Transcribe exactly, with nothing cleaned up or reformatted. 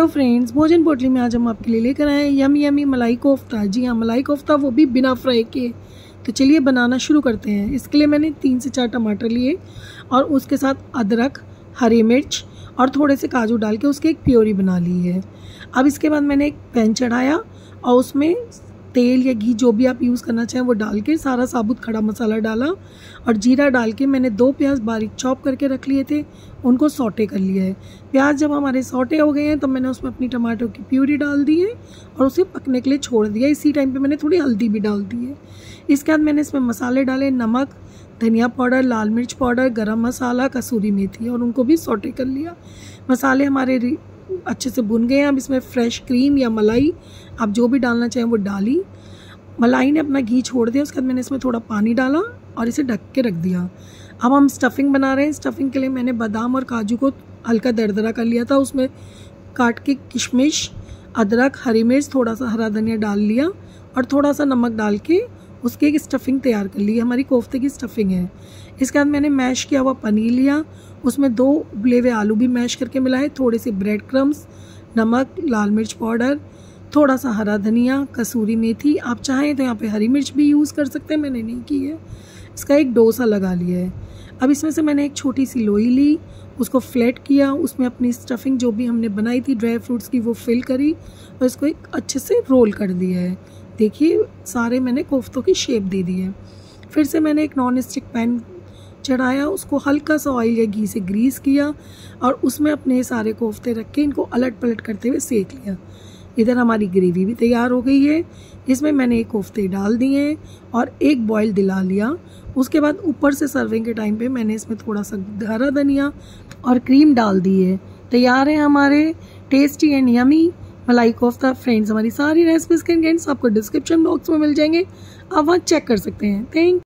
Hello friends, भोजन पोटली में आज हम आपके लिए लेकर आए हैं यमी यमी मलाई कोफ्ता। जी हाँ, मलाई कोफ्ता, वो भी बिना फ्राई के। तो चलिए बनाना शुरू करते हैं। इसके लिए मैंने तीन से चार टमाटर लिए और उसके साथ अदरक, हरी मिर्च और थोड़े से काजू डाल के उसकी एक प्योरी बना ली है। अब इसके बाद मैंने एक पैन चढ़ाया और उसमें तेल या घी जो भी आप यूज़ करना चाहें वो डाल के सारा साबुत खड़ा मसाला डाला और जीरा डाल के मैंने दो प्याज बारीक चॉप करके रख लिए थे, उनको सौटे कर लिया है। प्याज जब हमारे सौटे हो गए हैं तो मैंने उसमें अपनी टमाटर की प्यूरी डाल दी है और उसे पकने के लिए छोड़ दिया। इसी टाइम पे मैंने थोड़ी हल्दी भी डाल दी है। इसके बाद मैंने इसमें मसाले डाले, नमक, धनिया पाउडर, लाल मिर्च पाउडर, गरम मसाला, कसूरी मेथी, और उनको भी सौटे कर लिया। मसाले हमारे अच्छे से भुन गए हैं। अब इसमें फ्रेश क्रीम या मलाई आप जो भी डालना चाहें वो डाली। मलाई ने अपना घी छोड़ दिया। उसके बाद मैंने इसमें थोड़ा पानी डाला और इसे ढक के रख दिया। अब हम स्टफिंग बना रहे हैं। स्टफिंग के लिए मैंने बादाम और काजू को हल्का दरदरा कर लिया था, उसमें काट के किशमिश, अदरक, हरी मिर्च, थोड़ा सा हरा धनिया डाल लिया और थोड़ा सा नमक डाल के उसकी एक स्टफिंग तैयार कर ली। हमारी कोफ्ते की स्टफिंग है। इसके बाद मैंने मैश किया हुआ पनीर लिया, उसमें दो उबले हुए आलू भी मैश करके मिलाए, थोड़े से ब्रेड क्रम्स, नमक, लाल मिर्च पाउडर, थोड़ा सा हरा धनिया, कसूरी मेथी। आप चाहें तो यहाँ पे हरी मिर्च भी यूज़ कर सकते हैं, मैंने नहीं की है। इसका एक डोसा लगा लिया है। अब इसमें से मैंने एक छोटी सी लोई ली, उसको फ्लैट किया, उसमें अपनी स्टफिंग जो भी हमने बनाई थी ड्राई फ्रूट्स की वो फिल करी और इसको एक अच्छे से रोल कर दिया है। देखिए सारे मैंने कोफ्तों की शेप दे दी है। फिर से मैंने एक नॉन स्टिक पैन चढ़ाया, उसको हल्का सा ऑयल या घी से ग्रीस किया और उसमें अपने सारे कोफ्ते रख के इनको अलट पलट करते हुए सेक लिया। इधर हमारी ग्रेवी भी तैयार हो गई है। इसमें मैंने एक कोफ्ते डाल दिए और एक बॉयल दिला लिया। उसके बाद ऊपर से सर्विंग के टाइम पे मैंने इसमें थोड़ा सा हरा धनिया और क्रीम डाल दी है। तैयार है हमारे टेस्टी एंड यमी मलाई कोफ्ता। फ्रेंड्स, हमारी सारी रेसिपीज़ के इंग्रेडिएंट्स आपको डिस्क्रिप्शन बॉक्स में मिल जाएंगे, आप वहाँ चेक कर सकते हैं। थैंक